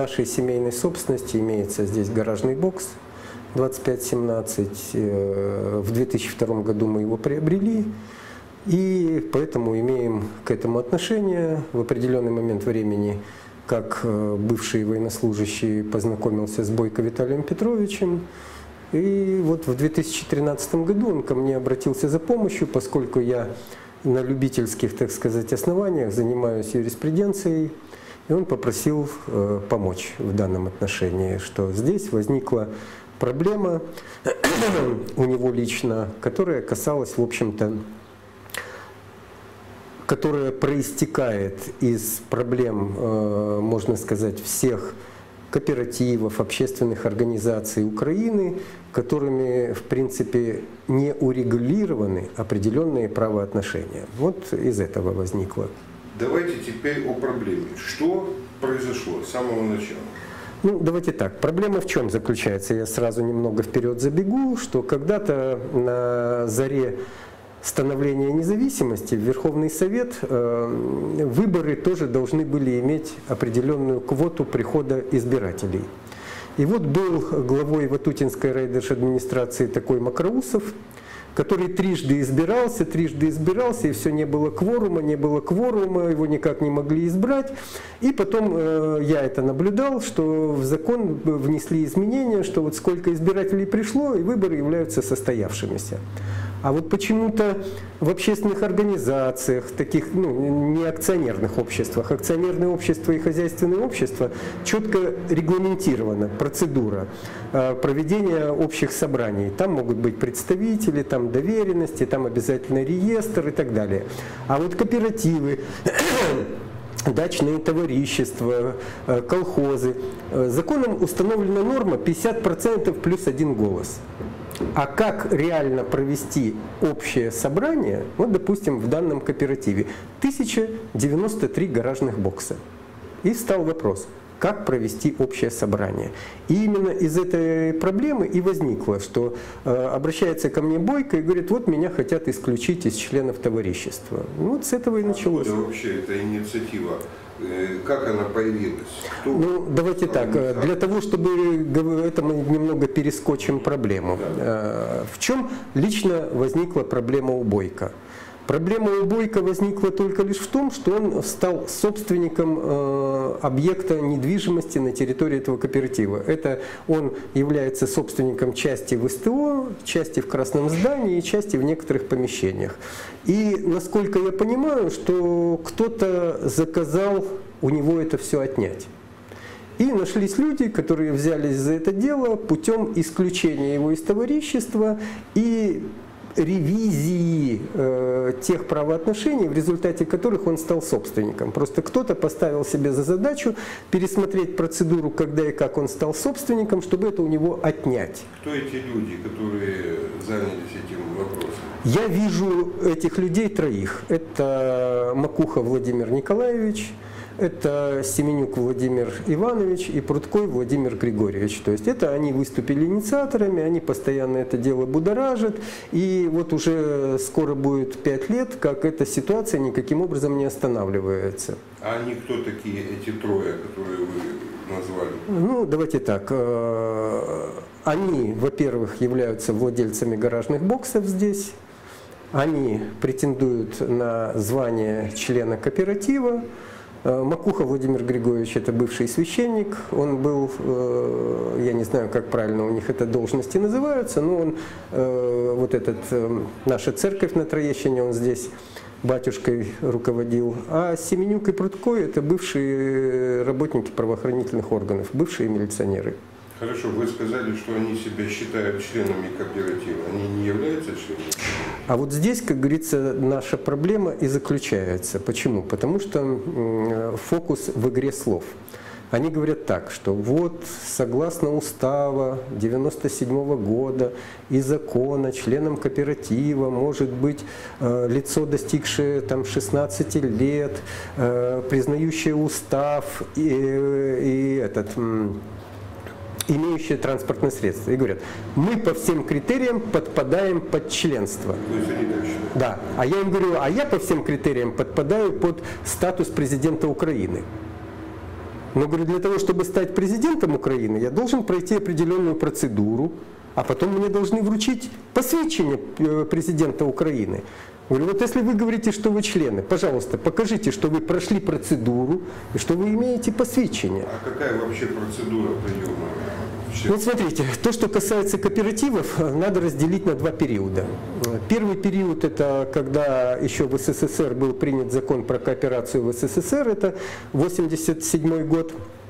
нашей семейной собственности имеется здесь гаражный бокс 2517. В 2002 году мы его приобрели, и поэтому имеем к этому отношение. В определенный момент времени, как бывший военнослужащий, познакомился с Бойко Виталием Петровичем. И вот в 2013 году он ко мне обратился за помощью, поскольку я на любительских, так сказать, основаниях занимаюсь юриспруденцией. И он попросил помочь в данном отношении, что здесь возникла проблема у него лично, которая касалась, в общем-то, которая проистекает из проблем, можно сказать, всех кооперативов, общественных организаций Украины, которыми, в принципе, не урегулированы определенные правоотношения. Вот из этого возникло. Давайте теперь о проблеме. Что произошло с самого начала? Ну, давайте так. Проблема в чем заключается? Я сразу немного вперед забегу, что когда-то на заре становления независимости в Верховный Совет выборы тоже должны были иметь определенную квоту прихода избирателей. И вот был главой Ватутинской райдержадминистрации такой Макроусов, который трижды избирался, и все, не было кворума, его никак не могли избрать. И потом я это наблюдал, что в закон внесли изменения, что вот сколько избирателей пришло, и выборы являются состоявшимися. А вот почему-то в общественных организациях, таких, не акционерных обществах, акционерные общества и хозяйственные общества, четко регламентирована процедура проведения общих собраний. Там могут быть представители, там доверенности, там обязательно реестр и так далее. А вот кооперативы, дачные товарищества, колхозы, законом установлена норма 50% плюс 1 голос. А как реально провести общее собрание, вот, допустим, в данном кооперативе 1093 гаражных бокса. И встал вопрос, как провести общее собрание. И именно из этой проблемы и возникло, что обращается ко мне Бойко и говорит, вот меня хотят исключить из членов товарищества. Вот с этого и началось. Откуда вообще эта инициатива? Как она появилась? Ну, давайте так, для того, чтобы это мы немного перескочим проблему. Да. В чем лично возникла проблема у Бойко? Проблема у Бойко возникла только лишь в том, что он стал собственником объекта недвижимости на территории этого кооператива. Это он является собственником части в СТО, части в Красном здании и части в некоторых помещениях. И, насколько я понимаю, что кто-то заказал у него это все отнять. И нашлись люди, которые взялись за это дело путем исключения его из товарищества и ревизии тех правоотношений, в результате которых он стал собственником. Просто кто-то поставил себе за задачу пересмотреть процедуру, когда и как он стал собственником, чтобы это у него отнять. Кто эти люди, которые занялись этим вопросом? Я вижу этих людей троих. Это Макуха Владимир Николаевич, это Семенюк Владимир Иванович и Пруткой Владимир Григорьевич. То есть это они выступили инициаторами, они постоянно это дело будоражат. И вот уже скоро будет 5 лет, как эта ситуация никаким образом не останавливается. А они кто такие, эти трое, которые вы назвали? Ну, давайте так. Они, во-первых, являются владельцами гаражных боксов здесь. Они претендуют на звание члена кооператива. Макуха Владимир Григорьевич – это бывший священник, он был, я не знаю, как правильно у них это должности называются, но он, вот этот, наша церковь на Троещине, он здесь батюшкой руководил. А Семенюк и Прудко – это бывшие работники правоохранительных органов, бывшие милиционеры. Хорошо, вы сказали, что они себя считают членами кооператива. Они не являются членами? А вот здесь, как говорится, наша проблема и заключается. Почему? Потому что фокус в игре слов. Они говорят так, что вот согласно устава 1997 года и закона членом кооператива может быть лицо, достигшее там 16 лет, признающее устав имеющие транспортное средство. И говорят, мы по всем критериям подпадаем под членство. Да. А я им говорю, а я по всем критериям подпадаю под статус президента Украины. Но, говорю, для того, чтобы стать президентом Украины, я должен пройти определенную процедуру, а потом мне должны вручить посвящение президента Украины. Говорю, вот если вы говорите, что вы члены, пожалуйста, покажите, что вы прошли процедуру и что вы имеете посвящение. А какая вообще процедура приема? Вот смотрите, то, что касается кооперативов, надо разделить на два периода. Первый период – это когда еще в СССР был принят закон про кооперацию в СССР, это 1987 год.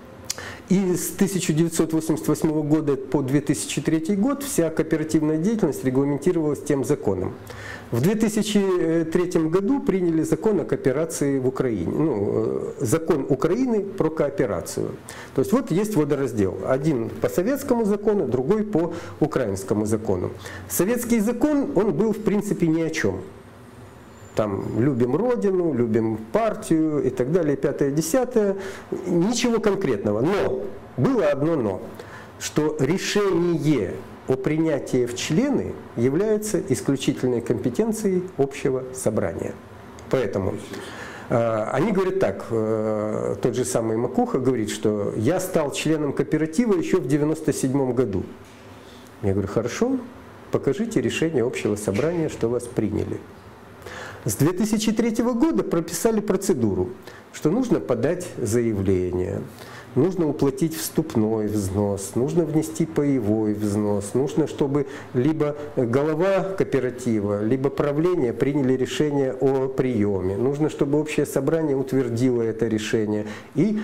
И с 1988 года по 2003 год вся кооперативная деятельность регламентировалась тем законом. В 2003 году приняли закон о кооперации в Украине, закон Украины про кооперацию. То есть вот есть водораздел. Один по советскому закону, другой по украинскому закону. Советский закон, он был в принципе ни о чем. Там любим родину, любим партию и так далее, 5-10, ничего конкретного. Но было одно но, что решение о принятии в члены является исключительной компетенцией общего собрания. Поэтому они говорят так, тот же самый Макуха говорит, что я стал членом кооператива еще в 1997 году. Я говорю, хорошо, покажите решение общего собрания, что вас приняли. С 2003 года прописали процедуру, что нужно подать заявление, нужно уплатить вступной взнос, нужно внести паевой взнос, нужно, чтобы либо голова кооператива, либо правление приняли решение о приеме, нужно, чтобы общее собрание утвердило это решение, и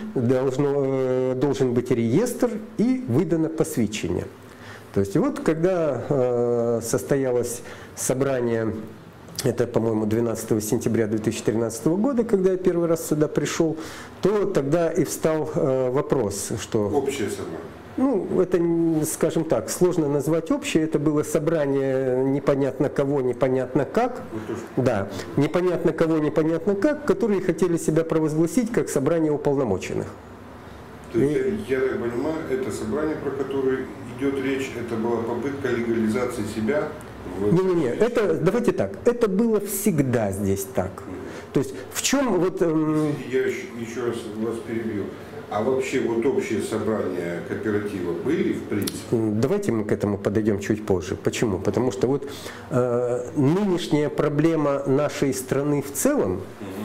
должен быть реестр и выдано посвящение. То есть вот когда состоялось собрание, это, по-моему, 12 сентября 2013 года, когда я первый раз сюда пришел, то тогда и встал вопрос, что... Общее собрание. Ну, это, скажем так, сложно назвать общее. Это было собрание непонятно кого, непонятно как. Да, непонятно кого, непонятно как, которые хотели себя провозгласить как собрание уполномоченных. То есть, я так понимаю, это собрание, про которое идет речь, это была попытка легализации себя? Не-не-не, это, давайте так, это было всегда здесь так. То есть в чем вот... Я еще раз вас перебью. А вообще вот общие собрания кооператива были в принципе? Давайте мы к этому подойдем чуть позже. Почему? Потому что вот нынешняя проблема нашей страны в целом,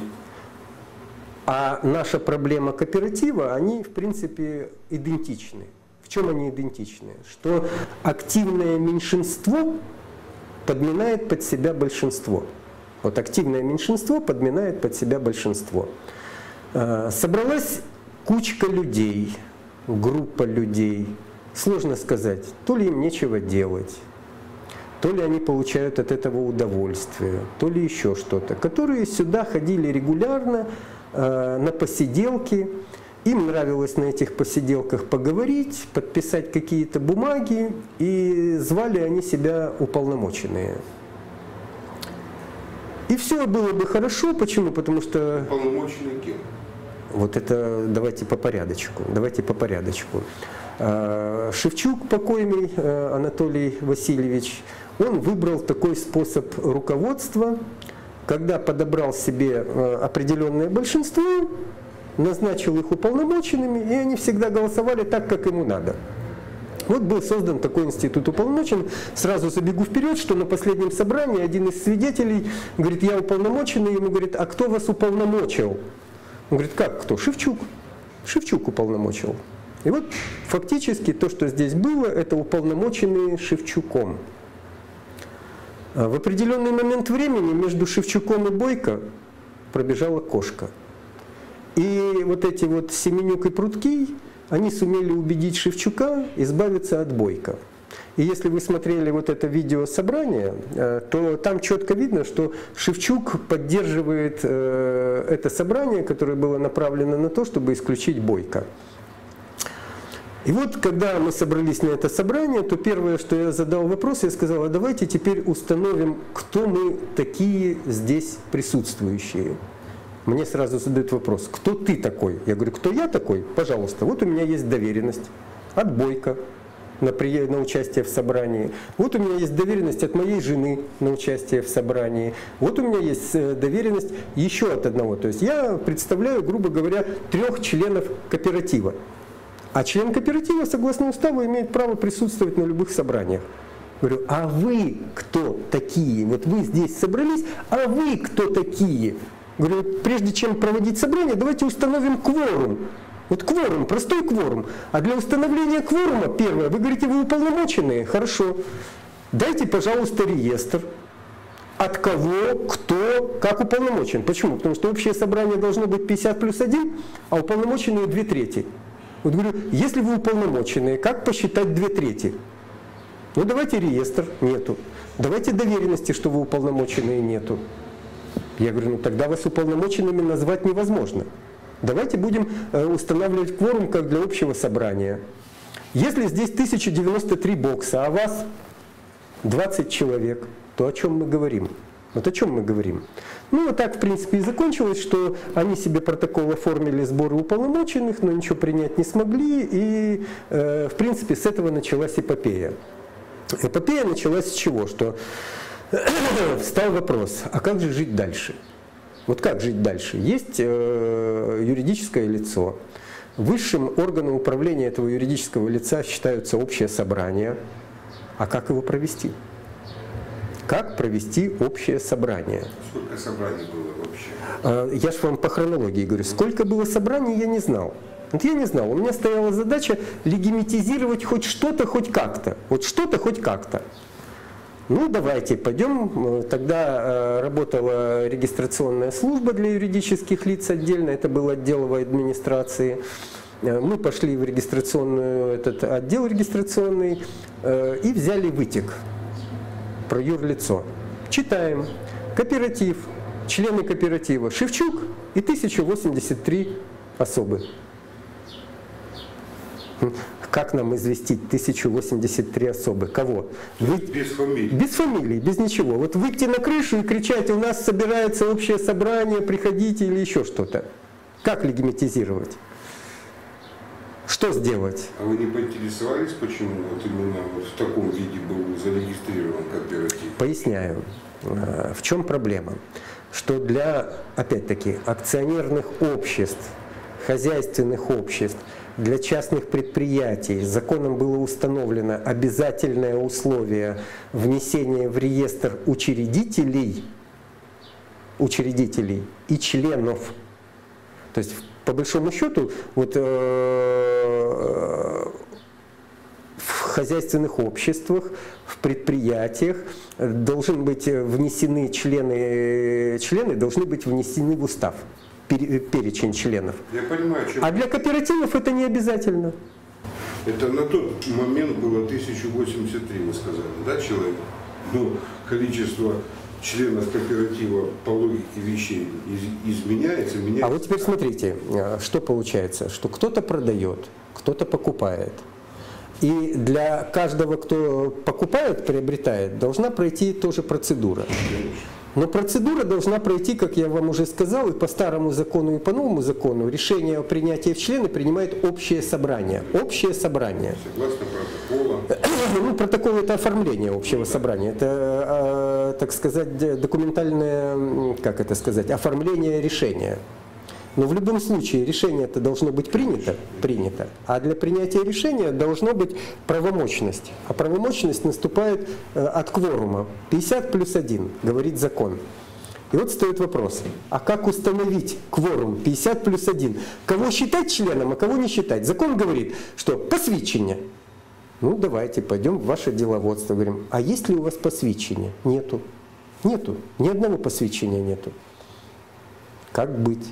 а наша проблема кооператива, они в принципе идентичны. В чем они идентичны? Что активное меньшинство подминает под себя большинство. Вот активное меньшинство подминает под себя большинство. Собралась кучка людей, группа людей. Сложно сказать, то ли им нечего делать, то ли они получают от этого удовольствие, то ли еще что-то. Которые сюда ходили регулярно на посиделки. Им нравилось на этих посиделках поговорить, подписать какие-то бумаги, и звали они себя уполномоченные. И все было бы хорошо. Почему? Потому что... Уполномоченные кем? Вот это давайте по порядочку. Давайте по порядочку. Шевчук, покойный Анатолий Васильевич, он выбрал такой способ руководства, когда подобрал себе определенное большинство, назначил их уполномоченными, и они всегда голосовали так, как ему надо. Вот был создан такой институт уполномоченных. Сразу забегу вперед, что на последнем собрании один из свидетелей говорит, я уполномоченный, ему говорит, а кто вас уполномочил? Он говорит, как кто? Шевчук. Шевчук уполномочил. И вот фактически то, что здесь было, это уполномоченные Шевчуком. В определенный момент времени между Шевчуком и Бойко пробежала кошка. И вот эти вот Семенюк и Прудкий, они сумели убедить Шевчука избавиться от Бойко. И если вы смотрели вот это видеособрание, то там четко видно, что Шевчук поддерживает это собрание, которое было направлено на то, чтобы исключить Бойко. И вот, когда мы собрались на это собрание, то первое, что я задал вопрос, я сказал, а давайте теперь установим, кто мы такие здесь присутствующие. Мне сразу задают вопрос, кто ты такой? Я говорю, кто я такой? Пожалуйста, вот у меня есть доверенность от Бойко. на участие в собрании. Вот у меня есть доверенность от моей жены на участие в собрании. Вот у меня есть доверенность еще от одного. То есть я представляю, грубо говоря, 3 членов кооператива. А член кооператива, согласно уставу, имеет право присутствовать на любых собраниях. Говорю, а вы кто такие? Вот вы здесь собрались, а вы кто такие? Говорю, прежде чем проводить собрание, давайте установим кворум. Вот кворум, простой кворум. А для установления кворума, первое, вы говорите, вы уполномоченные, хорошо. Дайте, пожалуйста, реестр. От кого, кто, как уполномочен. Почему? Потому что общее собрание должно быть 50+1, а уполномоченные 2/3. Вот говорю, если вы уполномоченные, как посчитать 2/3? Ну давайте реестр, нету. Давайте доверенности, что вы уполномоченные, нету. Я говорю, ну тогда вас уполномоченными назвать невозможно. Давайте будем устанавливать кворум как для общего собрания. Если здесь 1093 бокса, а вас 20 человек, то о чем мы говорим? Вот о чем мы говорим? Ну, вот так, в принципе, и закончилось, что они себе протокол оформили сборы уполномоченных, но ничего принять не смогли, и, в принципе, с этого началась эпопея. Эпопея началась с чего? Что встал вопрос, а как же жить дальше? Вот как жить дальше? Есть юридическое лицо. Высшим органом управления этого юридического лица считаются общее собрание. А как его провести? Как провести общее собрание? Сколько собраний было вообще? Я же вам по хронологии говорю. Сколько было собраний, я не знал. Вот я не знал. У меня стояла задача легимитизировать хоть что-то, хоть как-то. Вот что-то, хоть как-то. Ну, давайте пойдем. Тогда работала регистрационная служба для юридических лиц отдельно. Это был отделовой администрации. Мы пошли в этот отдел регистрационный и взяли вытек про юрлицо. Читаем. Кооператив. Члены кооператива. Шевчук и 1083 особы. Как нам известить 1083 особы? Кого? Без фамилии. Без фамилии, без ничего. Вот выйти на крышу и кричать, у нас собирается общее собрание, приходите или еще что-то. Как легимитизировать? Что сделать? А вы не поинтересовались, почему вот именно вот в таком виде был зарегистрирован кооператив? Поясняю. В чем проблема? Что для, опять-таки, акционерных обществ, хозяйственных обществ, для частных предприятий законом было установлено обязательное условие внесения в реестр учредителей и членов. То есть, по большому счету, вот, в хозяйственных обществах, в предприятиях должны быть внесены члены должны быть внесены в устав. Перечень членов. Я понимаю, а для кооперативов это не обязательно. Это на тот момент было 1083, вы сказали, да, человек? Но количество членов кооператива по логике вещей изменяется. А вот теперь смотрите, что получается, что кто-то продает, кто-то покупает. И для каждого, кто покупает, приобретает, должна пройти тоже процедура. Конечно. Но процедура должна пройти, как я вам уже сказал, и по старому закону, и по новому закону. Решение о принятии в члены принимает общее собрание. Общее собрание. Согласно протоколу. Ну, протокол – это оформление общего собрания. Это, так сказать, документальное, как это сказать, оформление решения. Но в любом случае решение это должно быть принято. А для принятия решения должна быть правомочность. А правомочность наступает от кворума. 50+1, говорит закон. И вот стоит вопрос, а как установить кворум 50+1? Кого считать членом, а кого не считать? Закон говорит, что посвідчення. Ну давайте пойдем в ваше деловодство. Говорим, а есть ли у вас посвідчення? Нету. Нету. Ни одного посвідчення нету. Как быть?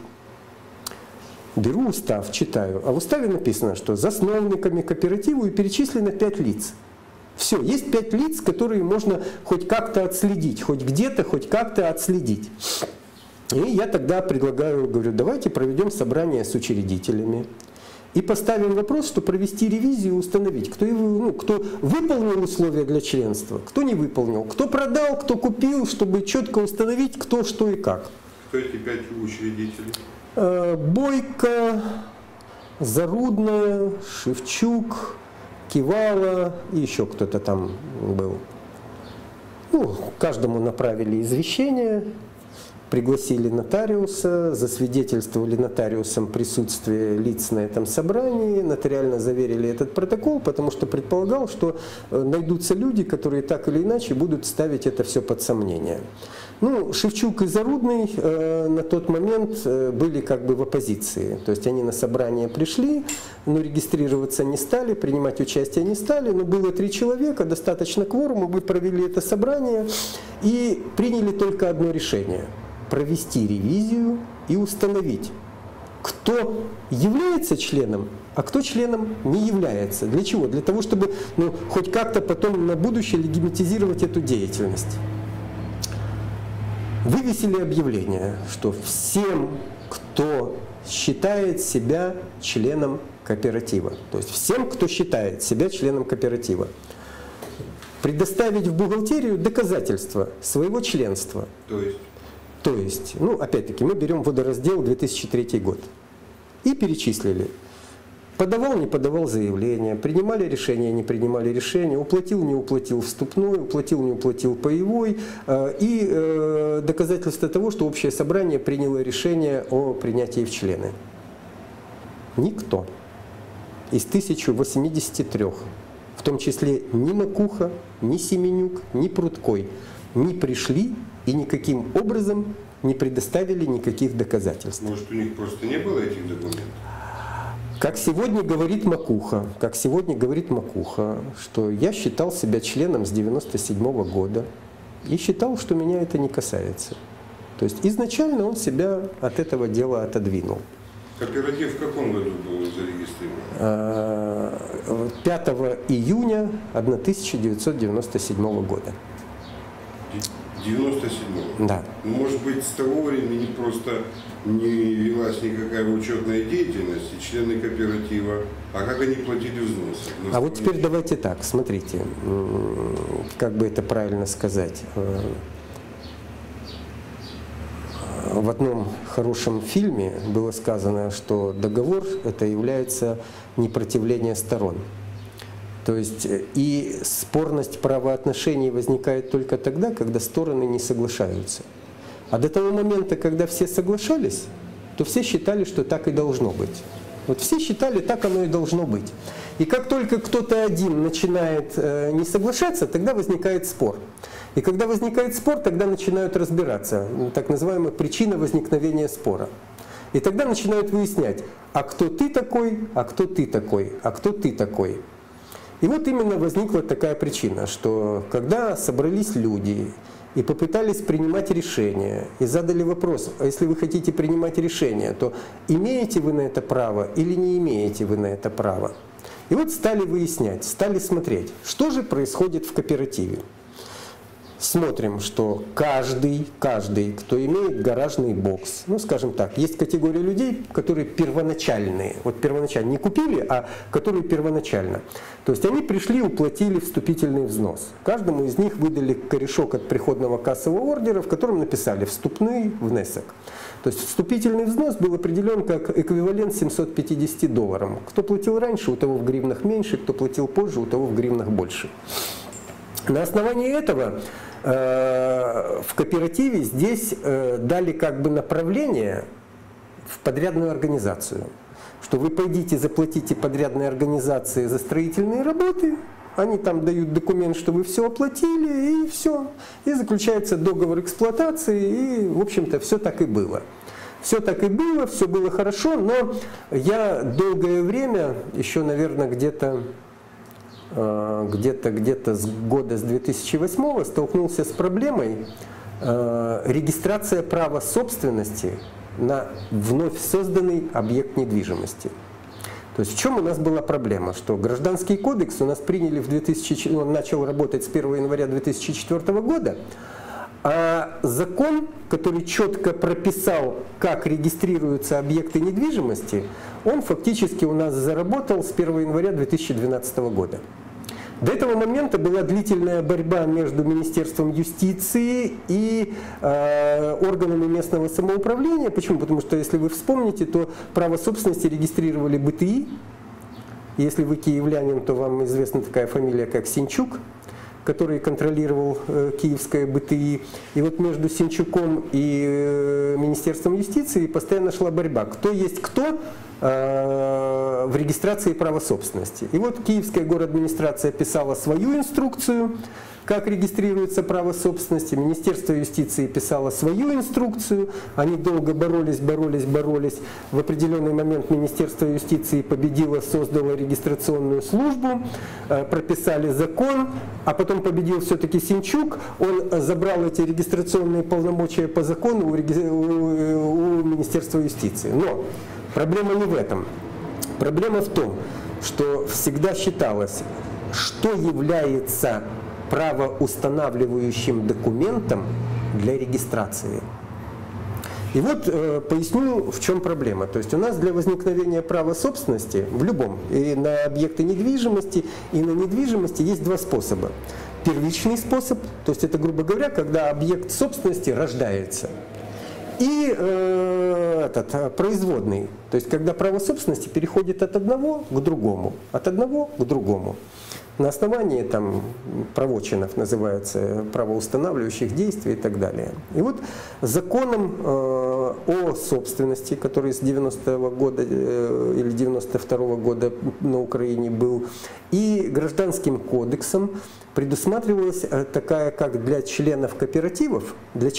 Беру устав, читаю, а в уставе написано, что засновниками кооператива перечислено 5 лиц. Все, есть 5 лиц, которые можно хоть как-то отследить, хоть где-то, хоть как-то отследить. И я тогда предлагаю, говорю, давайте проведем собрание с учредителями и поставим вопрос, что провести ревизию и установить, кто выполнил условия для членства, кто не выполнил, кто продал, кто купил, чтобы четко установить, кто, что и как. Кто эти 5 учредителей? Бойко, Зарудная, Шевчук, Кивала и еще кто-то там был. Ну, каждому направили извещение, пригласили нотариуса, засвидетельствовали нотариусом присутствие лиц на этом собрании, нотариально заверили этот протокол, потому что предполагал, что найдутся люди, которые так или иначе будут ставить это все под сомнение. Ну, Шевчук и Зарудный на тот момент были как бы в оппозиции. То есть они на собрание пришли, но регистрироваться не стали, принимать участие не стали. Но было 3 человека, достаточно кворума, мы провели это собрание и приняли только одно решение – провести ревизию и установить, кто является членом, а кто членом не является. Для чего? Для того, чтобы хоть как-то потом на будущее легитимизировать эту деятельность. Вывесили объявление, что всем, кто считает себя членом кооператива, то есть всем, кто считает себя членом кооператива, предоставить в бухгалтерию доказательства своего членства. То есть, ну, опять-таки, мы берем водораздел 2003 год и перечислили. Подавал, не подавал заявление, принимали решение, не принимали решение, уплатил, не уплатил вступной, уплатил, не уплатил паевой, и доказательство того, что общее собрание приняло решение о принятии в члены. Никто из 1083, в том числе ни Макуха, ни Семенюк, ни Прудкой, не пришли и никаким образом не предоставили никаких доказательств. Может, у них просто не было этих документов? Как сегодня говорит Макуха, что я считал себя членом с 1997 года и считал, что меня это не касается. То есть изначально он себя от этого дела отодвинул. Кооператив в каком году был зарегистрирован? 5 июня 1997 года. 97-го? Да. Может быть, с того времени просто не велась никакая учетная деятельность, и члены кооператива, а как они платили взносы? А вот теперь давайте так, смотрите, как бы это правильно сказать. В одном хорошем фильме было сказано, что договор – это является непротивление сторон. То есть и спорность правоотношений возникает только тогда, когда стороны не соглашаются. А до того момента, когда все соглашались, то все считали, что так и должно быть. Вот все считали, так оно и должно быть. И как только кто-то один начинает не соглашаться, тогда возникает спор. И когда возникает спор, тогда начинают разбираться, так называемая причина возникновения спора. И тогда начинают выяснять, а кто ты такой, а кто ты такой, а кто ты такой. И вот именно возникла такая причина, что когда собрались люди и попытались принимать решения, и задали вопрос, а если вы хотите принимать решения, то имеете вы на это право или не имеете вы на это право? И вот стали выяснять, стали смотреть, что же происходит в кооперативе. Смотрим, что каждый, кто имеет гаражный бокс, ну скажем так, есть категория людей, которые первоначальные, вот первоначально не купили, а которые первоначально. То есть они пришли, уплатили вступительный взнос. Каждому из них выдали корешок от приходного кассового ордера, в котором написали «вступный внесок». То есть вступительный взнос был определен как эквивалент $750. Кто платил раньше, у того в гривнах меньше, кто платил позже, у того в гривнах больше. На основании этого в кооперативе здесь дали как бы направление в подрядную организацию, что вы пойдите заплатите подрядной организации за строительные работы, они там дают документ, что вы все оплатили, и все. И заключается договор эксплуатации, и в общем-то все так и было. Все так и было, все было хорошо, но я долгое время, еще, наверное, где-то с года с 2008 столкнулся с проблемой регистрация права собственности на вновь созданный объект недвижимости. То есть в чем у нас была проблема? Что Гражданский кодекс у нас приняли он начал работать с 1 января 2004 года, а закон, который четко прописал, как регистрируются объекты недвижимости, он фактически у нас заработал с 1 января 2012 года. До этого момента была длительная борьба между Министерством юстиции и органами местного самоуправления. Почему? Потому что, если вы вспомните, то право собственности регистрировали БТИ, Если вы киевлянин, то вам известна такая фамилия, как Синчук, который контролировал киевское БТИ. И вот между Синчуком и Министерством юстиции постоянно шла борьба. Кто есть кто в регистрации права собственности. И вот Киевская городадминистрация писала свою инструкцию, как регистрируется право собственности. Министерство юстиции писало свою инструкцию. Они долго боролись. В определенный момент Министерство юстиции победило, создало регистрационную службу, прописали закон, а потом победил все-таки Синчук. Он забрал эти регистрационные полномочия по закону у Министерства юстиции. Но проблема не в этом. Проблема в том, что всегда считалось, что является правоустанавливающим документом для регистрации. И вот поясню, в чем проблема. То есть у нас для возникновения права собственности в любом, и на объекты недвижимости, и на недвижимости есть два способа. Первичный способ, то есть это, грубо говоря, когда объект собственности рождается. И производный, то есть когда право собственности переходит от одного к другому, от одного к другому. На основании там правочинов называется правоустанавливающих действий и так далее. И вот законом о собственности, который с 90-го года или 92-го года на Украине был, и Гражданским кодексом предусматривалась такая, как для членов кооперативов,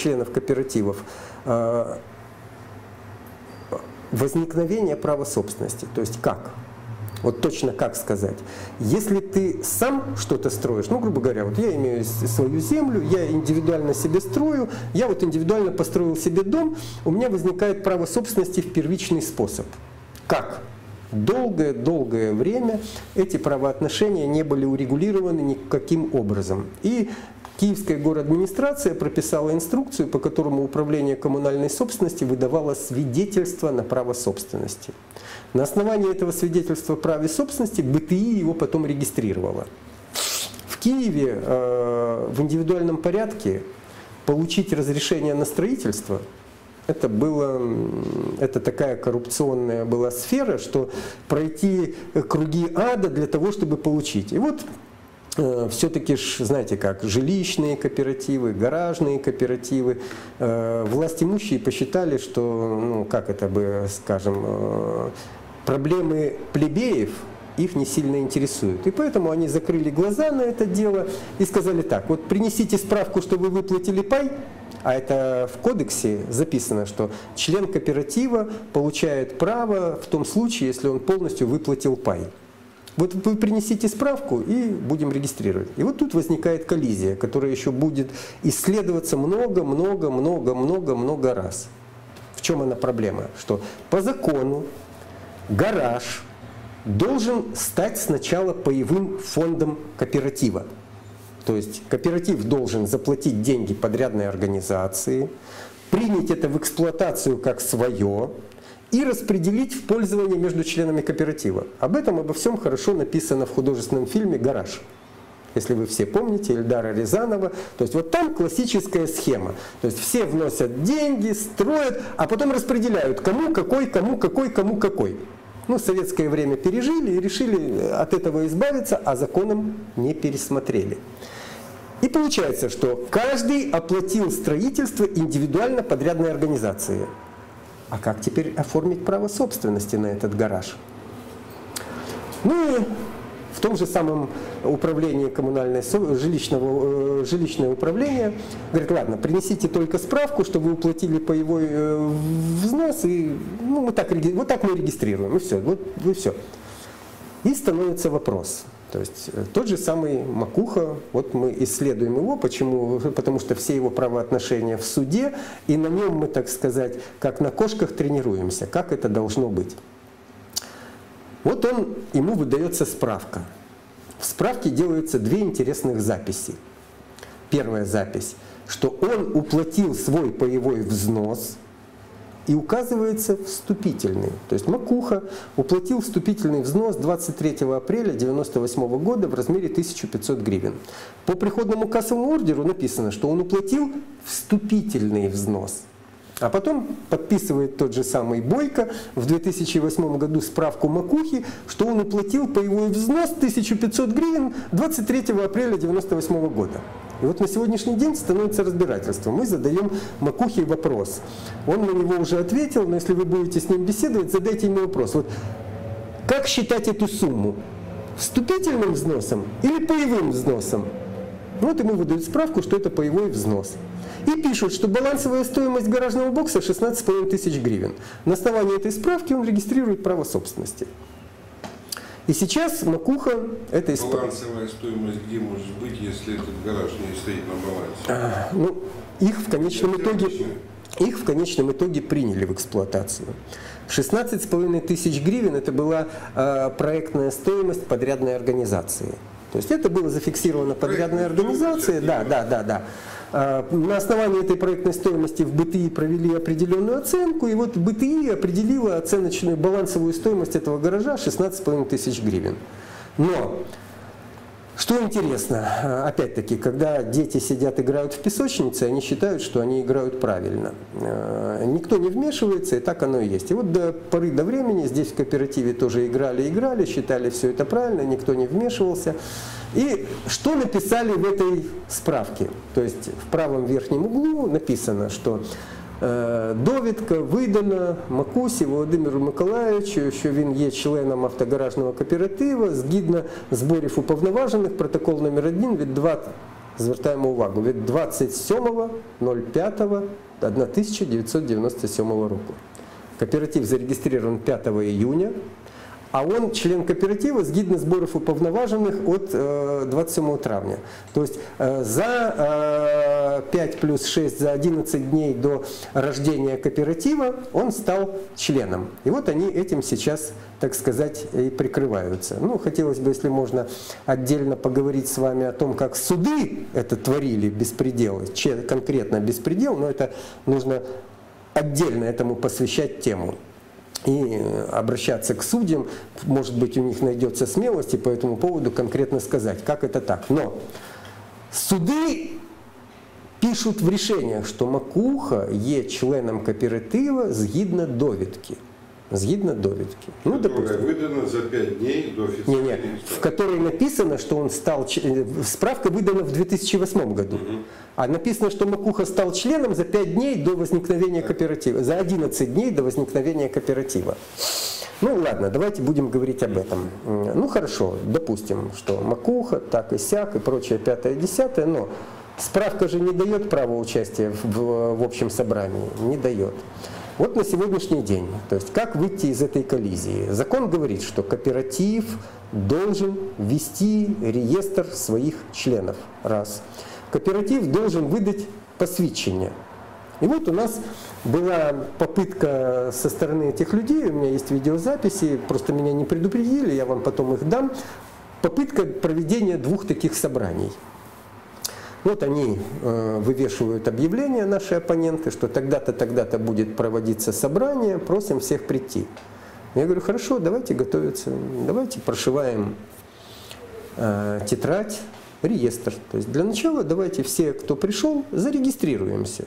возникновение права собственности. То есть как? Вот точно как сказать. Если ты сам что-то строишь, ну, грубо говоря, вот я имею свою землю, я индивидуально себе строю, я вот индивидуально построил себе дом, у меня возникает право собственности в первичный способ. Как? Долгое время эти правоотношения не были урегулированы никаким образом. И Киевская городадминистрация прописала инструкцию, по которому управление коммунальной собственности выдавало свидетельство на право собственности. На основании этого свидетельства о праве собственности БТИ его потом регистрировало. В Киеве в индивидуальном порядке получить разрешение на строительство — это такая коррупционная была сфера, что пройти круги ада для того, чтобы получить. И вот все-таки, знаете как, жилищные кооперативы, гаражные кооперативы, властимущие посчитали, что, ну, как это бы, скажем, проблемы плебеев их не сильно интересуют. И поэтому они закрыли глаза на это дело и сказали так: вот принесите справку, что вы выплатили пай, а это в кодексе записано, что член кооператива получает право в том случае, если он полностью выплатил пай. Вот вы принесите справку и будем регистрировать. И вот тут возникает коллизия, которая еще будет исследоваться много раз. В чем она проблема? Что по закону гараж должен стать сначала паевым фондом кооператива. То есть кооператив должен заплатить деньги подрядной организации, принять это в эксплуатацию как свое и распределить в пользование между членами кооператива. Об этом, обо всем хорошо написано в художественном фильме «Гараж». Если вы все помните, Эльдара Рязанова. То есть вот там классическая схема. То есть все вносят деньги, строят, а потом распределяют, кому какой, кому какой, кому какой. Ну, советское время пережили и решили от этого избавиться, а законом не пересмотрели. И получается, что каждый оплатил строительство индивидуально подрядной организации. А как теперь оформить право собственности на этот гараж? Ну и в том же самом управлении жилищное управление говорит: ладно, принесите только справку, что вы уплатили паевой взнос, и ну, вот так мы регистрируем, и все. Все. И становится вопрос. То есть тот же самый Макуха, вот мы исследуем его, почему? Потому что все его правоотношения в суде, и на нем мы, так сказать, как на кошках тренируемся, как это должно быть. Вот ему выдается справка. В справке делаются две интересных записи. Первая запись, что он уплатил свой паевой взнос, и указывается вступительный. То есть Макуха уплатил вступительный взнос 23 апреля 1998 года в размере 1500 гривен. По приходному кассовому ордеру написано, что он уплатил вступительный взнос. А потом подписывает тот же самый Бойко в 2008 году справку Макухи, что он уплатил паевой взнос 1500 гривен 23 апреля 1998 года. И вот на сегодняшний день становится разбирательство. Мы задаем Макухе вопрос. Он на него уже ответил, но если вы будете с ним беседовать, задайте ему вопрос. Вот как считать эту сумму? Вступительным взносом или паевым взносом? Вот ему выдают справку, что это паевой взнос. И пишут, что балансовая стоимость гаражного бокса 16,5 тысяч гривен. На основании этой справки он регистрирует право собственности. И сейчас Макуха это исправит. Балансовая стоимость где может быть, если этот гараж не стоит на балансе? Ну, их в конечном итоге приняли в эксплуатацию. 16,5 тысяч гривен это была проектная стоимость подрядной организации. То есть это было зафиксировано подрядной организацией. Да. На основании этой проектной стоимости в БТИ провели определенную оценку, и вот БТИ определила оценочную балансовую стоимость этого гаража 16,5 тысяч гривен. Но, что интересно, опять-таки, когда дети сидят, играют в песочнице, они считают, что они играют правильно. Никто не вмешивается, и так оно и есть. И вот до поры до времени здесь в кооперативе тоже играли, считали все это правильно, никто не вмешивался. И что написали в этой справке? То есть в правом верхнем углу написано, что довідка видана Макусі Володимиру Миколаївичу, що він є членом автогаражного кооперативу, згідно зборів уповноважених, протокол номер 1 від 2, звертаємо увагу, від 27.05.1997 року. Кооператив зарегистрирован 5 июня, а он член кооператива згідно зборів уповноважених от 27 травня. То есть за 5 плюс 6, за 11 дней до рождения кооператива он стал членом. И вот они этим сейчас, так сказать, и прикрываются. Ну, хотелось бы, если можно, отдельно поговорить с вами о том, как суды это творили, беспредел, конкретно беспредел, но это нужно отдельно этому посвящать тему. И обращаться к судьям, может быть, у них найдется смелость и по этому поводу конкретно сказать, как это так. Но суды пишут в решениях, что Макуха є членом кооператива згідно довідки. Згідно довідки. Ну, которая выдана за 5 дней до официальной регистрации. В которой написано, что он стал... Справка выдана в 2008 году. А написано, что Макуха стал членом за 5 дней до возникновения кооператива. За 11 дней до возникновения кооператива. Ну ладно, давайте будем говорить об этом. Ну хорошо, допустим, что Макуха, так и сяк, и прочее, 5-10, но справка же не дает права участия в общем собрании. Не дает. Вот на сегодняшний день, то есть как выйти из этой коллизии? Закон говорит, что кооператив должен вести реестр своих членов. Раз. Кооператив должен выдать посвідчення. И вот у нас была попытка со стороны этих людей, у меня есть видеозаписи, просто меня не предупредили, я вам потом их дам, попытка проведения 2 таких собраний. Вот они вывешивают объявления, наши оппоненты, что тогда-то, тогда-то будет проводиться собрание, просим всех прийти. Я говорю, хорошо, давайте готовиться, давайте прошиваем тетрадь, реестр. То есть для начала давайте все, кто пришел, зарегистрируемся,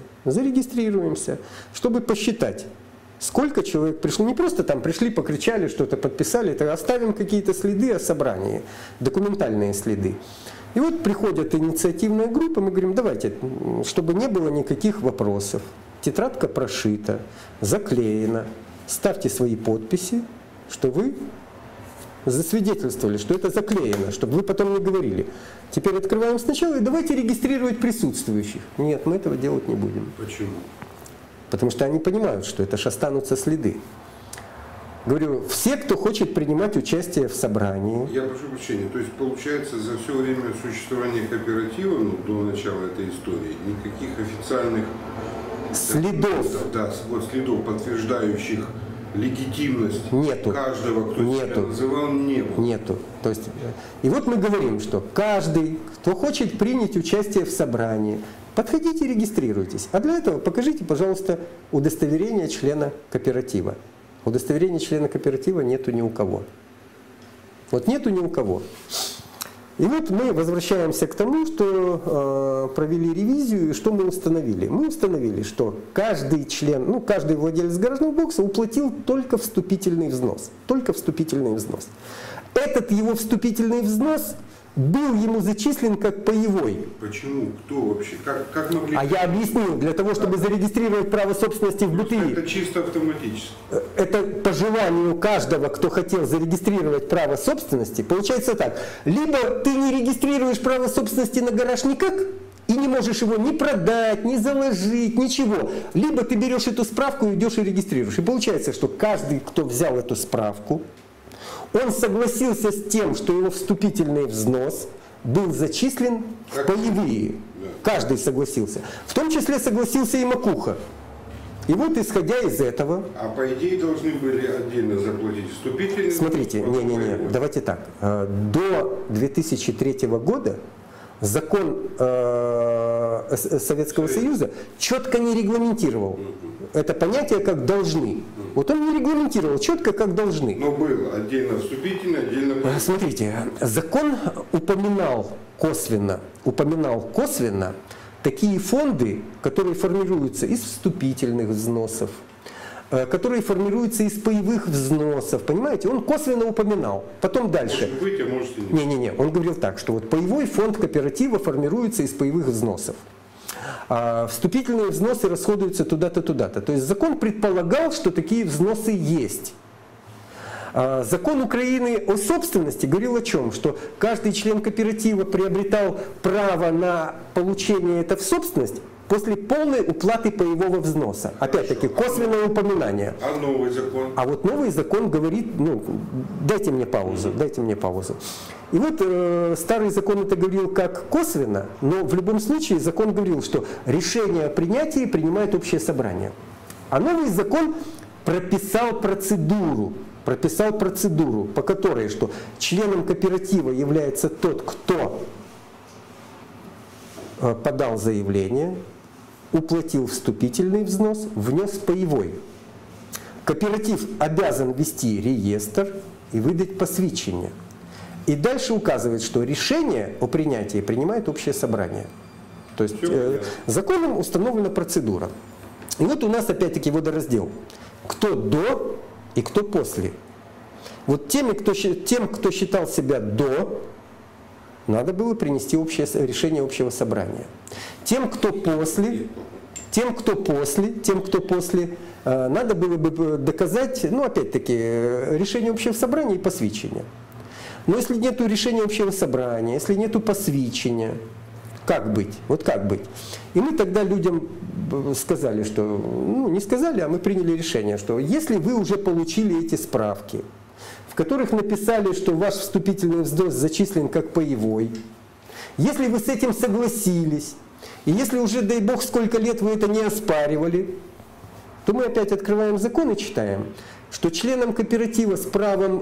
чтобы посчитать, сколько человек пришло. Не просто там пришли, покричали, что-то подписали, то оставим какие-то следы о собрании, документальные следы. И вот приходит инициативная группа, мы говорим, давайте, чтобы не было никаких вопросов. Тетрадка прошита, заклеена, ставьте свои подписи, что вы засвидетельствовали, что это заклеено, чтобы вы потом не говорили. Теперь открываем сначала и давайте регистрировать присутствующих. Нет, мы этого делать не будем. Почему? Потому что они понимают, что это ж останутся следы. Говорю, все, кто хочет принимать участие в собрании. Я прошу прощения, то есть получается за все время существования кооператива, ну, до начала этой истории, никаких официальных следов, подтверждающих легитимность каждого, кто себя называл, не было. Нету. То есть, и вот мы говорим, что каждый, кто хочет принять участие в собрании, подходите и регистрируйтесь. А для этого покажите, пожалуйста, удостоверение члена кооператива. Удостоверения члена кооператива нету ни у кого. Вот нету ни у кого. И вот мы возвращаемся к тому, что провели ревизию, и что мы установили. Мы установили, что каждый член, ну, каждый владелец гаражного бокса уплатил только вступительный взнос. Только вступительный взнос. Этот его вступительный взнос был ему зачислен как паевой. Почему? Кто вообще? Как могли... А я объяснил, для того, чтобы зарегистрировать право собственности в БТИ. Это чисто автоматически. Это по желанию каждого, кто хотел зарегистрировать право собственности, получается так. Либо ты не регистрируешь право собственности на гараж никак, и не можешь его ни продать, ни заложить, ничего. Либо ты берешь эту справку и идешь и регистрируешь. И получается, что каждый, кто взял эту справку, он согласился с тем, что его вступительный взнос был зачислен в паевые. Каждый согласился. В том числе согласился и Макуха. И вот исходя из этого... А по идее должны были отдельно заплатить вступительный. Смотрите, давайте так. До 2003 года закон Советского Союза четко не регламентировал это понятие как должны. Вот он не регламентировал четко как должны. Но был отдельно вступительный, отдельно... Смотрите, закон упоминал косвенно такие фонды, которые формируются из вступительных взносов, которые формируются из паевых взносов, понимаете? Он косвенно упоминал. Потом дальше. Может быть, а может и нет. Не. Он говорил так, что вот паевой фонд кооператива формируется из паевых взносов. А вступительные взносы расходуются туда-то, туда-то. То есть закон предполагал, что такие взносы есть. Закон Украины о собственности говорил о чем? Что каждый член кооператива приобретал право на получение это в собственность после полной уплаты паевого взноса. Опять-таки, косвенное упоминание. А новый закон? А вот новый закон говорит, ну, дайте мне паузу. И вот старый закон это говорил как косвенно, но в любом случае закон говорил, что решение о принятии принимает общее собрание. А новый закон прописал процедуру, по которой, что членом кооператива является тот, кто подал заявление, уплатил вступительный взнос, внес паевой. Кооператив обязан вести реестр и выдать посвящение. И дальше указывает, что решение о принятии принимает общее собрание. То есть законом установлена процедура. И вот у нас опять-таки водораздел. Кто до и кто после. Вот тем, кто считал себя до, надо было принести решение общего собрания. Тем, кто после, надо было бы доказать, ну опять-таки, решение общего собрания и посвящение. Но если нет решения общего собрания, если нет посвящения, как быть? Вот как быть? И мы тогда людям сказали, что, ну не сказали, а мы приняли решение, что если вы уже получили эти справки, в которых написали, что ваш вступительный взнос зачислен как паевой, если вы с этим согласились, и если уже, дай бог, сколько лет вы это не оспаривали, то мы опять открываем закон и читаем, что членом кооператива с правом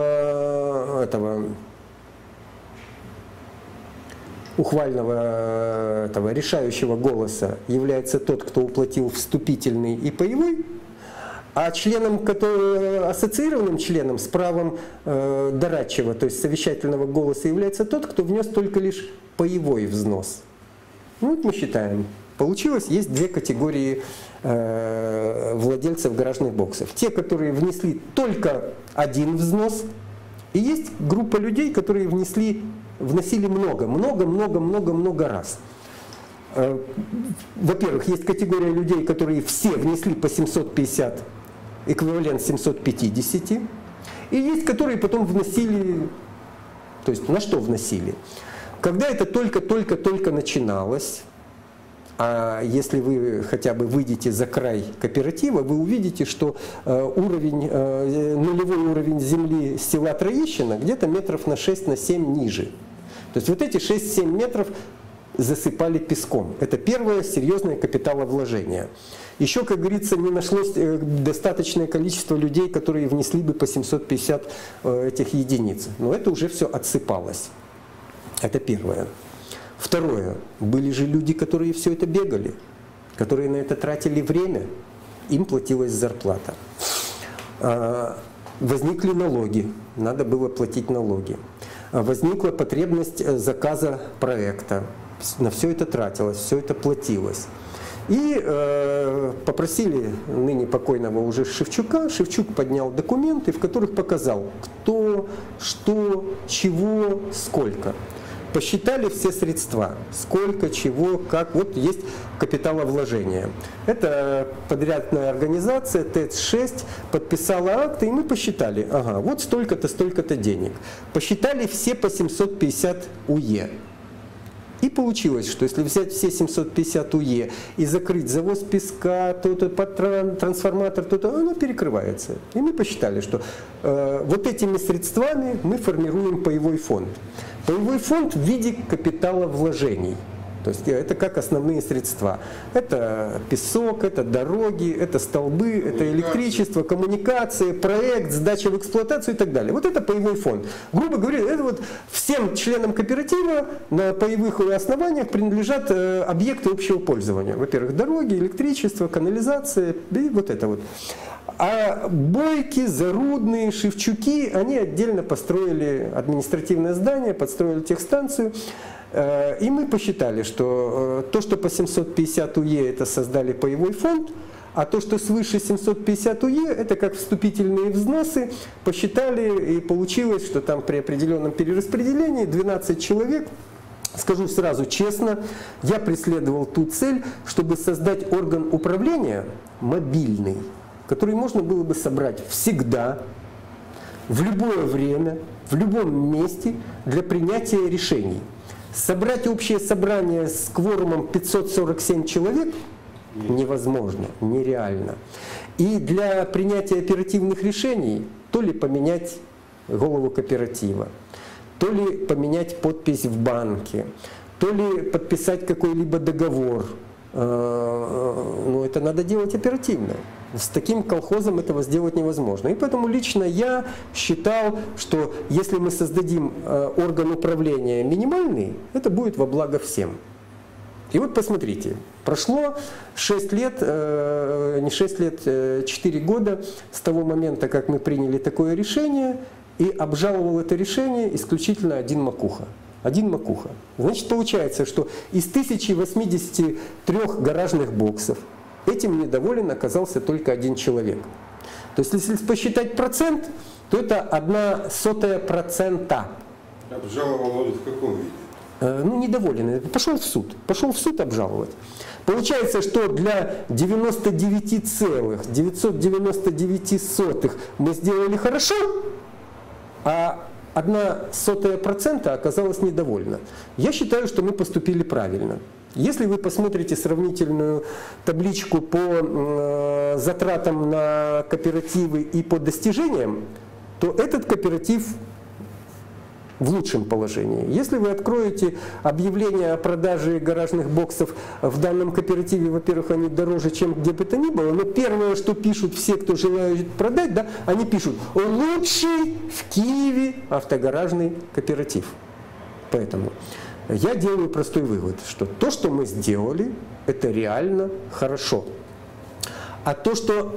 ухвального решающего голоса является тот, кто уплатил вступительный и паевой, а ассоциированным членом с правом дорадчего, то есть совещательного голоса, является тот, кто внес только лишь паевой взнос. Ну вот мы считаем. Получилось, есть две категории владельцев гаражных боксов. Те, которые внесли только один взнос, и есть группа людей, которые вносили много раз. Во-первых, есть категория людей, которые все внесли по 750, эквивалент 750, и есть, которые потом вносили, то есть на что вносили. Когда это только начиналось, а если вы хотя бы выйдете за край кооператива, вы увидите, что нулевой уровень земли села Троещина где-то метров на 6-7 ниже. То есть вот эти 6-7 метров засыпали песком. Это первое серьезное капиталовложение. Еще, как говорится, не нашлось достаточное количество людей, которые внесли бы по 750 этих единиц. Но это уже все отсыпалось. Это первое. Второе. Были же люди, которые все это бегали, которые на это тратили время, им платилась зарплата. Возникли налоги, надо было платить налоги. возникла потребность заказа проекта. На все это тратилось, все это платилось. И попросили ныне покойного уже Шевчука. Шевчук поднял документы, в которых показал, кто, что, чего, сколько. Посчитали все средства, сколько, чего, как. Вот есть капиталовложение. Это подрядная организация ТЭЦ-6 подписала акты, и мы посчитали, ага, вот столько-то, столько-то денег. Посчитали все по 750 УЕ. И получилось, что если взять все 750 УЕ и закрыть завоз песка, то-то трансформатор, то-то, оно перекрывается. И мы посчитали, что вот этими средствами мы формируем паевой фонд. Паевой фонд в виде капиталовложений. То есть это как основные средства. Это песок, это дороги, это столбы, это электричество, коммуникации, проект, сдача в эксплуатацию и так далее. Вот это паевой фонд. Грубо говоря, это вот всем членам кооператива на паевых основаниях принадлежат объекты общего пользования. Во-первых, дороги, электричество, канализация и вот это вот. А Бойки, Зарудные, Шевчуки, они отдельно построили административное здание, подстроили техстанцию. И мы посчитали, что то, что по 750 УЕ, это создали паевой фонд, а то, что свыше 750 УЕ, это как вступительные взносы, посчитали, и получилось, что там при определенном перераспределении 12 человек. Скажу сразу честно, я преследовал ту цель, чтобы создать орган управления мобильный, который можно было бы собрать всегда, в любое время, в любом месте для принятия решений. Собрать общее собрание с кворумом 547 человек невозможно, нереально. И для принятия оперативных решений то ли поменять голову кооператива, то ли поменять подпись в банке, то ли подписать какой-либо договор. Но это надо делать оперативно. С таким колхозом этого сделать невозможно. И поэтому лично я считал, что если мы создадим орган управления минимальный, это будет во благо всем. И вот посмотрите, прошло 6 лет, не 6 лет, 4 года с того момента, как мы приняли такое решение, и обжаловал это решение исключительно один Макуха. Один Макуха. Значит, получается, что из 1083 гаражных боксов этим недоволен оказался только один человек. То есть, если посчитать процент, то это 0,01%. Обжаловал он в каком виде? Ну, недоволен. Пошел в суд обжаловать. Получается, что для 99,999 мы сделали хорошо, а 0,01% оказалась недовольна. Я считаю, что мы поступили правильно. Если вы посмотрите сравнительную табличку по затратам на кооперативы и по достижениям, то этот кооператив в лучшем положении. Если вы откроете объявление о продаже гаражных боксов в данном кооперативе, во-первых, они дороже, чем где бы то ни было, но первое, что пишут все, кто желают продать, да, они пишут: лучший в Киеве автогаражный кооператив. Поэтому я делаю простой вывод, что то, что мы сделали, это реально хорошо. А то, что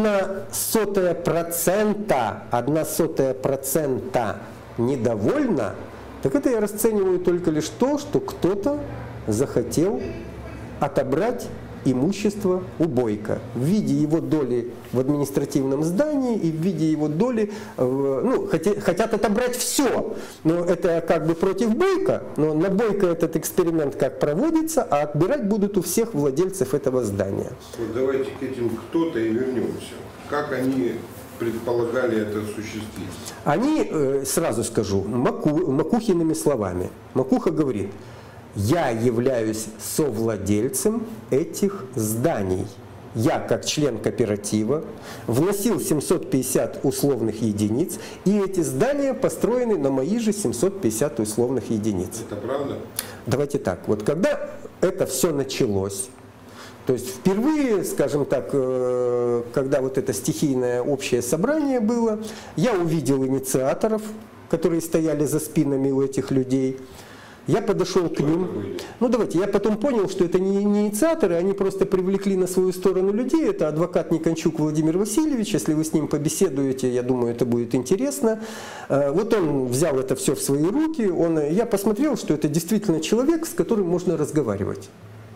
0,01% недовольна, так это я расцениваю только лишь то, что кто-то захотел отобрать имущество у Бойко в виде его доли в административном здании и в виде его доли, ну, хотят отобрать все, но это как бы против Бойко, но на Бойко этот эксперимент как проводится, а отбирать будут у всех владельцев этого здания. Вот давайте к этим кто-то и вернемся. Как они предполагали это осуществить? Они, сразу скажу, Макухиными словами. Макуха говорит: я являюсь совладельцем этих зданий. Я, как член кооператива, вносил 750 условных единиц, и эти здания построены на мои же 750 условных единиц. Это правда? Давайте так, вот когда это все началось, то есть впервые, скажем так, когда вот это стихийное общее собрание было, я увидел инициаторов, которые стояли за спинами у этих людей. Я подошел к ним. Ну давайте, я потом понял, что это не инициаторы, они просто привлекли на свою сторону людей. Это адвокат Никончук Владимир Васильевич. Если вы с ним побеседуете, я думаю, это будет интересно. Вот он взял это все в свои руки. Я посмотрел, что это действительно человек, с которым можно разговаривать.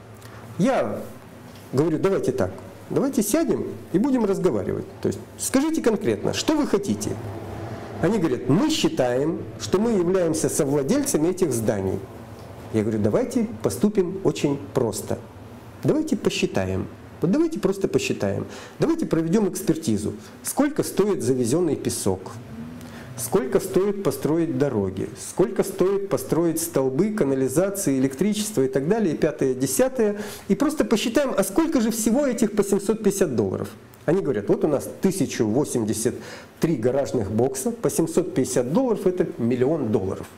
Я говорю, давайте так, давайте сядем и будем разговаривать. То есть скажите конкретно, что вы хотите? Они говорят, мы считаем, что мы являемся совладельцами этих зданий. Я говорю, давайте поступим очень просто. Давайте посчитаем. Вот давайте просто посчитаем. Давайте проведем экспертизу. Сколько стоит завезенный песок? Сколько стоит построить дороги? Сколько стоит построить столбы, канализации, электричество и так далее, и пятое, десятое. И просто посчитаем, а сколько же всего этих по $750? Они говорят, вот у нас 1083 гаражных бокса, по $750 это $1 миллион.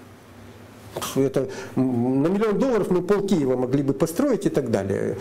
Это, на $1 миллион мы пол-Киева могли бы построить и так далее.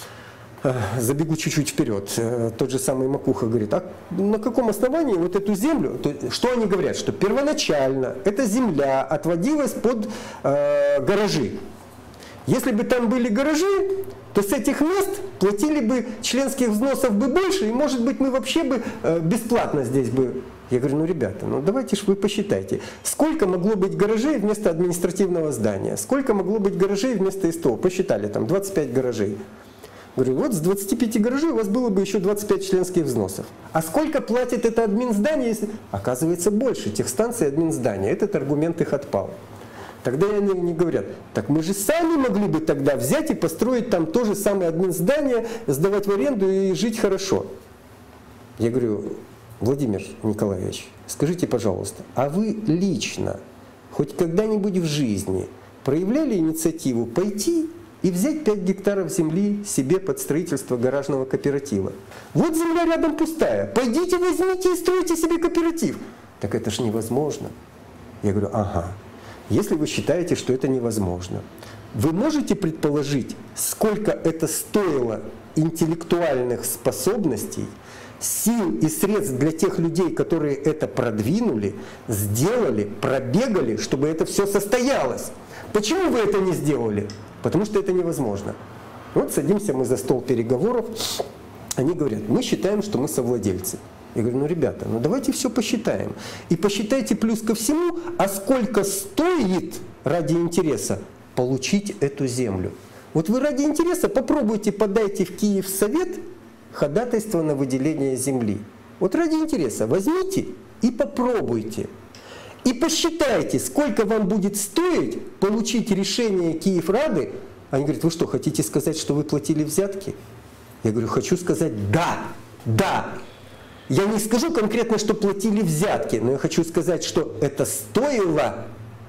Забегу чуть-чуть вперед. Тот же самый Макуха говорит, а на каком основании вот эту землю, что они говорят, что первоначально эта земля отводилась под гаражи. Если бы там были гаражи, то с этих мест платили бы членских взносов бы больше, и, может быть, мы вообще бы бесплатно здесь бы... Я говорю, ну, ребята, ну давайте ж вы посчитайте, сколько могло быть гаражей вместо административного здания, сколько могло быть гаражей вместо СТО. Посчитали, там 25 гаражей. Говорю, вот с 25 гаражей у вас было бы еще 25 членских взносов. А сколько платит это админздание, если... Оказывается, больше техстанции админздания. Этот аргумент их отпал. Тогда они говорят, так мы же сами могли бы тогда взять и построить там то же самое админздание, сдавать в аренду и жить хорошо. Я говорю, Владимир Николаевич, скажите, пожалуйста, а вы лично хоть когда-нибудь в жизни проявляли инициативу пойти и взять 5 гектаров земли себе под строительство гаражного кооператива? Вот земля рядом пустая, пойдите возьмите и стройте себе кооператив. Так это ж невозможно. Я говорю, ага. Если вы считаете, что это невозможно, вы можете предположить, сколько это стоило интеллектуальных способностей, сил и средств для тех людей, которые это продвинули, сделали, пробегали, чтобы это все состоялось? Почему вы это не сделали? Потому что это невозможно. Вот садимся мы за стол переговоров, они говорят, мы считаем, что мы совладельцы. Я говорю, ну, ребята, ну давайте все посчитаем. И посчитайте плюс ко всему, а сколько стоит ради интереса получить эту землю. Вот вы ради интереса попробуйте подайте в Киевсовет ходатайство на выделение земли. Вот ради интереса возьмите и попробуйте. И посчитайте, сколько вам будет стоить получить решение Киеврады. Они говорят, вы что, хотите сказать, что вы платили взятки? Я говорю, хочу сказать, да, да. Я не скажу конкретно, что платили взятки, но я хочу сказать, что это стоило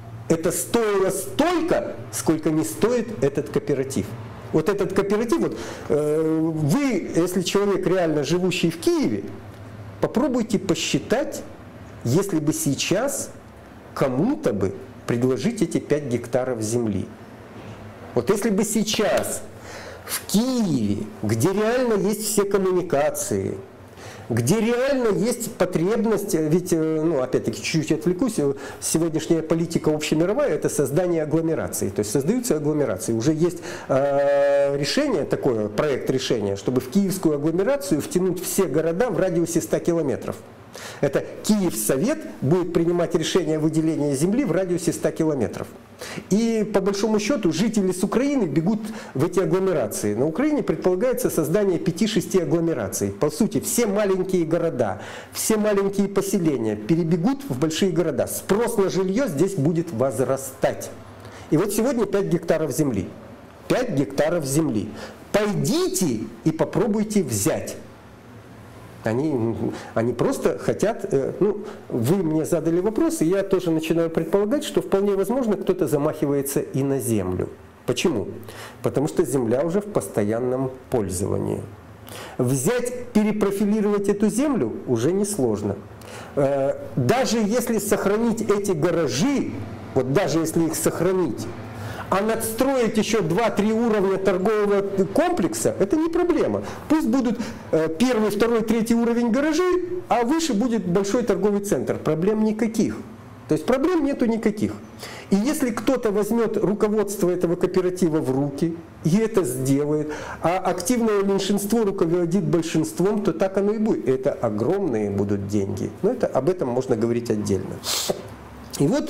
столько, сколько не стоит этот кооператив. Вот этот кооператив, вот, вы, если человек реально живущий в Киеве, попробуйте посчитать, если бы сейчас кому-то бы предложить эти 5 гектаров земли. Вот если бы сейчас в Киеве, где реально есть все коммуникации, где реально есть потребность, ведь, ну, опять-таки, чуть-чуть отвлекусь, сегодняшняя политика общемировая – это создание агломераций, то есть создаются агломерации. Уже есть решение, такое, проект решения, чтобы в киевскую агломерацию втянуть все города в радиусе 100 километров. Это Киевсовет будет принимать решение о выделении земли в радиусе 100 километров. И по большому счету жители с Украины бегут в эти агломерации. На Украине предполагается создание 5-6 агломераций. По сути, все маленькие города, все маленькие поселения перебегут в большие города. Спрос на жилье здесь будет возрастать. И вот сегодня 5 гектаров земли. 5 гектаров земли. Пойдите и попробуйте взять. Они просто хотят, ну, вы мне задали вопрос, и я тоже начинаю предполагать, что вполне возможно кто-то замахивается и на землю. Почему? Потому что земля уже в постоянном пользовании. Взять, перепрофилировать эту землю уже несложно. Даже если сохранить эти гаражи, вот даже если их сохранить, а надстроить еще 2-3 уровня торгового комплекса, это не проблема. Пусть будут 1, 2, 3 уровень гаражей, а выше будет большой торговый центр. Проблем никаких. То есть проблем нету никаких. И если кто-то возьмет руководство этого кооператива в руки и это сделает, а активное меньшинство руководит большинством, то так оно и будет. Это огромные будут деньги. Но это, об этом можно говорить отдельно. И вот,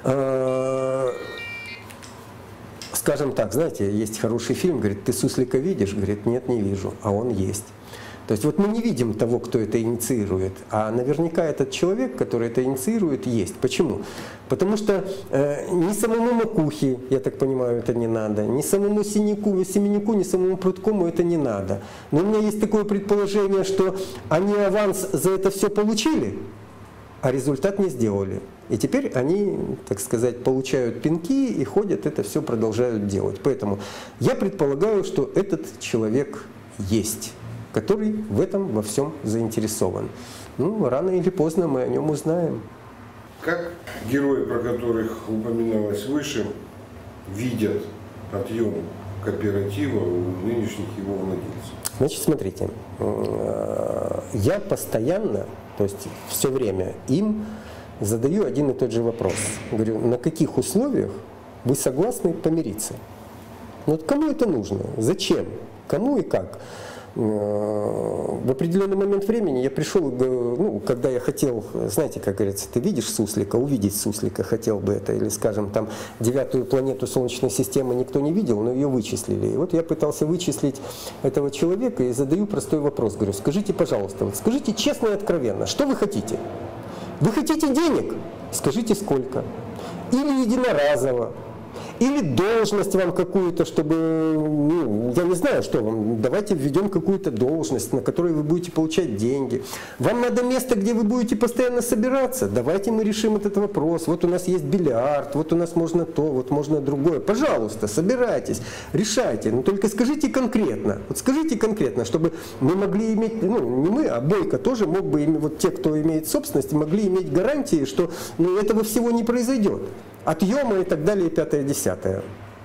скажем так, знаете, есть хороший фильм, говорит, ты суслика видишь? Говорит, нет, не вижу, а он есть. То есть вот мы не видим того, кто это инициирует, а наверняка этот человек, который это инициирует, есть. Почему? Потому что ни самому Макухе, я так понимаю, это не надо, ни самому Семеняку, ни самому Прудкому это не надо. Но у меня есть такое предположение, что они аванс за это все получили, а результат не сделали. И теперь они, так сказать, получают пинки и ходят, это все продолжают делать. Поэтому я предполагаю, что этот человек есть, который в этом во всем заинтересован. Ну, рано или поздно мы о нем узнаем. Как герои, про которых упоминалось выше, видят отъем кооператива у нынешних его владельцев? Значит, смотрите, я постоянно, то есть все время им задаю один и тот же вопрос. Говорю, на каких условиях вы согласны помириться? Ну, вот кому это нужно? Зачем? Кому и как? В определенный момент времени я пришел, ну, когда я хотел, знаете, как говорится, ты видишь суслика, увидеть суслика хотел бы это, или, скажем, там 9-ю планету Солнечной системы никто не видел, но ее вычислили. И вот я пытался вычислить этого человека и задаю простой вопрос, говорю, скажите, пожалуйста, вот скажите честно и откровенно, что вы хотите? Вы хотите денег? Скажите, сколько? Или единоразово? Или должность вам какую-то, чтобы, ну, я не знаю, что вам, давайте введем какую-то должность, на которой вы будете получать деньги. Вам надо место, где вы будете постоянно собираться, давайте мы решим этот вопрос. Вот у нас есть бильярд, вот у нас можно то, вот можно другое. Пожалуйста, собирайтесь, решайте, но только скажите конкретно. Вот скажите конкретно, чтобы мы могли иметь, ну, не мы, а Бойко тоже мог бы, вот те, кто имеет собственность, могли иметь гарантии, что ну, этого всего не произойдет. Отъема и так далее, 5-10.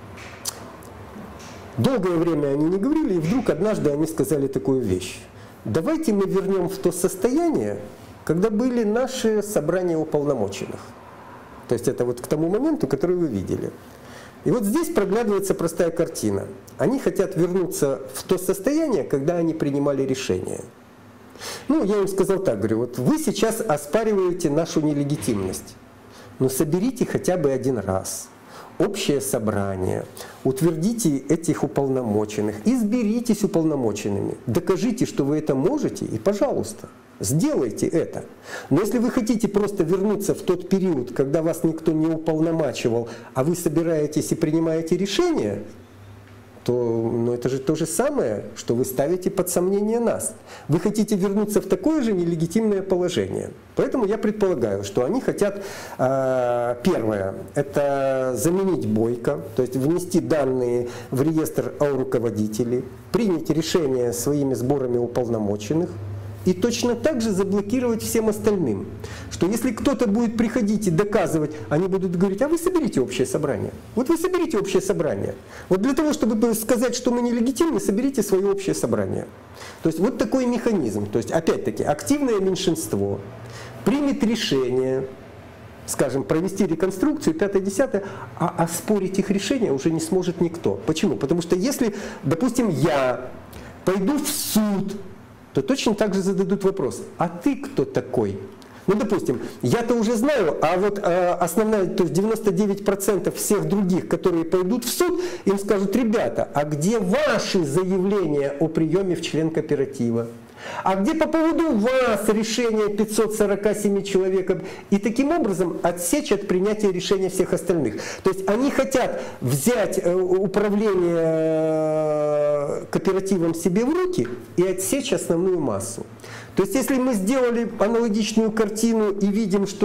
Долгое время они не говорили, и вдруг однажды они сказали такую вещь. Давайте мы вернем в то состояние, когда были наши собрания уполномоченных. То есть это вот к тому моменту, который вы видели. И вот здесь проглядывается простая картина. Они хотят вернуться в то состояние, когда они принимали решения. Ну, я им сказал так, говорю, вот вы сейчас оспариваете нашу нелегитимность. Но соберите хотя бы один раз общее собрание, утвердите этих уполномоченных, изберитесь уполномоченными, докажите, что вы это можете, и, пожалуйста, сделайте это. Но если вы хотите просто вернуться в тот период, когда вас никто не уполномачивал, а вы собираетесь и принимаете решения, то ну, это же то же самое, что вы ставите под сомнение нас. Вы хотите вернуться в такое же нелегитимное положение. Поэтому я предполагаю, что они хотят, первое, это заменить Бойко, то есть внести данные в реестр о руководителей, принять решение своими сборами уполномоченных, и точно так же заблокировать всем остальным. Что если кто-то будет приходить и доказывать, они будут говорить, а вы соберите общее собрание. Вот вы соберите общее собрание. Вот для того, чтобы сказать, что мы нелегитимны, соберите свое общее собрание. То есть вот такой механизм. То есть опять-таки активное меньшинство примет решение, скажем, провести реконструкцию 5-10, а оспорить их решение уже не сможет никто. Почему? Потому что если, допустим, я пойду в суд, то точно так же зададут вопрос, а ты кто такой? Ну, допустим, я-то уже знаю, а вот основная, то есть 99% всех других, которые пойдут в суд, им скажут, ребята, а где ваши заявления о приеме в член кооператива? А где по поводу вас решение 547 человек? И таким образом отсечь от принятия решения всех остальных. То есть они хотят взять управление кооперативом себе в руки и отсечь основную массу. То есть если мы сделали аналогичную картину и видим, что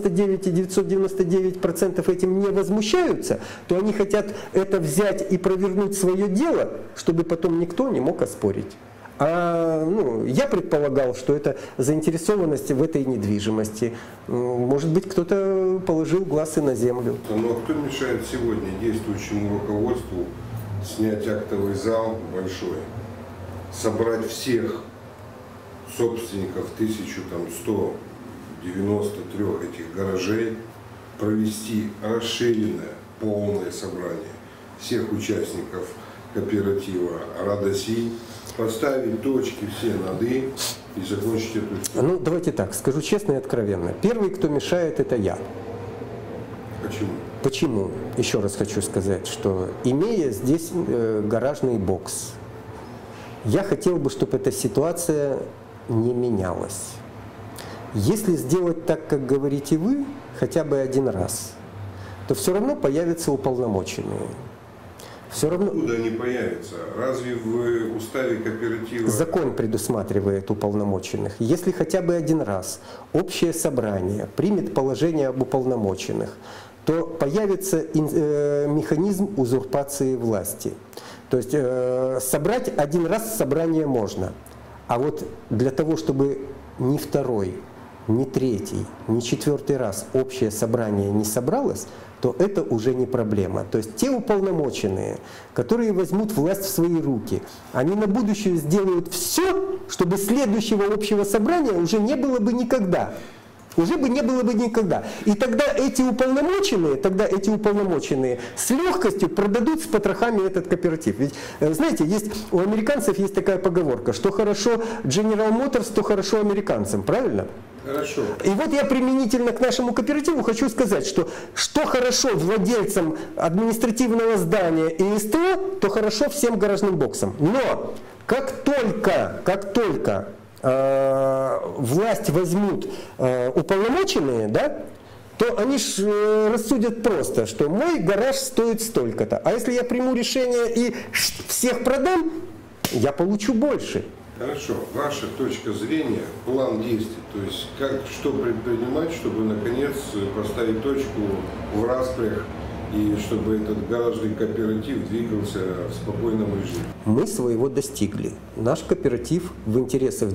99,999% этим не возмущаются, то они хотят это взять и провернуть свое дело, чтобы потом никто не мог оспорить. Ну, я предполагал, что это заинтересованность в этой недвижимости. Может быть, кто-то положил глаз и на землю. Но кто мешает сегодня действующему руководству снять актовый зал большой, собрать всех собственников 1193 этих гаражей провести расширенное, полное собрание всех участников кооператива «Радосинь», поставить точки все над «и» и закончить эту историю. Ну, давайте так, скажу честно и откровенно. Первый, кто мешает, это я. Почему? Почему? Еще раз хочу сказать, что имея здесь гаражный бокс, я хотел бы, чтобы эта ситуация не менялась. Если сделать так, как говорите вы, хотя бы один раз, то все равно появятся уполномоченные. Все равно... Откуда они появятся? Разве в уставе кооператива... Закон предусматривает уполномоченных. Если хотя бы один раз общее собрание примет положение об уполномоченных, то появится механизм узурпации власти. То есть собрать один раз собрание можно, а вот для того, чтобы ни второй, ни третий, ни четвертый раз общее собрание не собралось, то это уже не проблема. То есть те уполномоченные, которые возьмут власть в свои руки, они на будущее сделают все, чтобы следующего общего собрания уже не было бы никогда. Уже бы не было бы никогда. И тогда эти уполномоченные с легкостью продадут с потрохами этот кооператив. Ведь, знаете, у американцев есть такая поговорка, что хорошо General Motors, то хорошо американцам, правильно? Хорошо. И вот я применительно к нашему кооперативу хочу сказать, что хорошо владельцам административного здания и СТО, то хорошо всем гаражным боксам. Но как только власть возьмут уполномоченные, да, то они рассудят просто, что мой гараж стоит столько-то. А если я приму решение и всех продам, я получу больше. Хорошо. Ваша точка зрения, план действий, то есть что предпринимать, чтобы наконец поставить точку в распрях и чтобы этот гаражный кооператив двигался в спокойном режиме? Мы своего достигли. Наш кооператив в интересах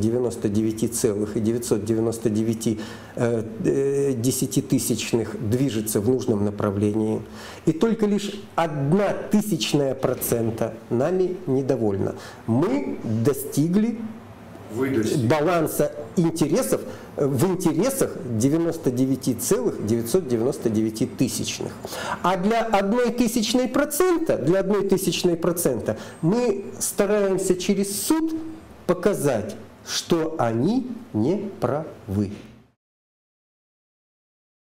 99,999 движется в нужном направлении. И только лишь 0,01% нами недовольна. Мы достигли баланса интересов в интересах 99,999. А для 0,01% мы стараемся через суд показать, что они не правы.